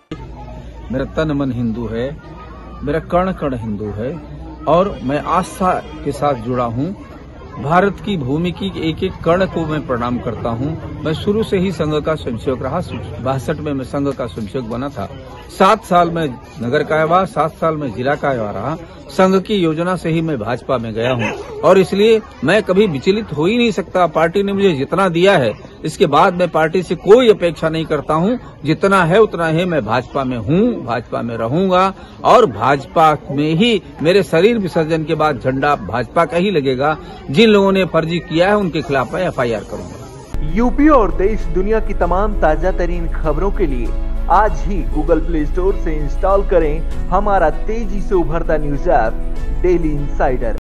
मेरा तन मन हिंदू है, मेरा कण कण हिंदू है और मैं आस्था के साथ जुड़ा हूँ। भारत की भूमि की एक एक कण को मैं प्रणाम करता हूँ। मैं शुरू से ही संघ का स्वयंसेवक रहा। 62 में मैं संघ का स्वयंसेवक बना था। 7 साल में नगर कायवा, 7 साल में जिला कायवा रहा। संघ की योजना से ही मैं भाजपा में गया हूँ और इसलिए मैं कभी विचलित हो ही नहीं सकता। पार्टी ने मुझे जितना दिया है, इसके बाद मैं पार्टी से कोई अपेक्षा नहीं करता हूँ। जितना है उतना है। मैं भाजपा में हूँ, भाजपा में रहूंगा और भाजपा में ही मेरे शरीर विसर्जन के बाद झंडा भाजपा का ही लगेगा। जिन लोगों ने फर्जी किया है उनके खिलाफ मैं FIR करूंगा। यूपी और देश दुनिया की तमाम ताजा तरीन खबरों के लिए आज ही गूगल प्ले स्टोर से इंस्टॉल करें हमारा तेजी से उभरता न्यूज ऐप डेली इंसाइडर।